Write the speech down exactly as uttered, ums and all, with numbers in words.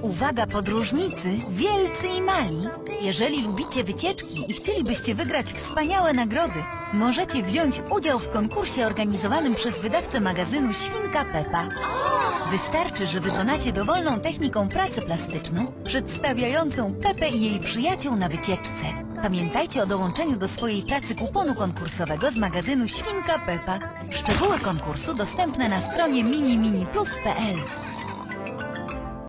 Uwaga podróżnicy, wielcy i mali! Jeżeli lubicie wycieczki i chcielibyście wygrać wspaniałe nagrody, możecie wziąć udział w konkursie organizowanym przez wydawcę magazynu Świnka Peppa. Wystarczy, że wykonacie dowolną techniką pracę plastyczną, przedstawiającą Pepę i jej przyjaciół na wycieczce. Pamiętajcie o dołączeniu do swojej pracy kuponu konkursowego z magazynu Świnka Peppa. Szczegóły konkursu dostępne na stronie mini mini plus kropka p l.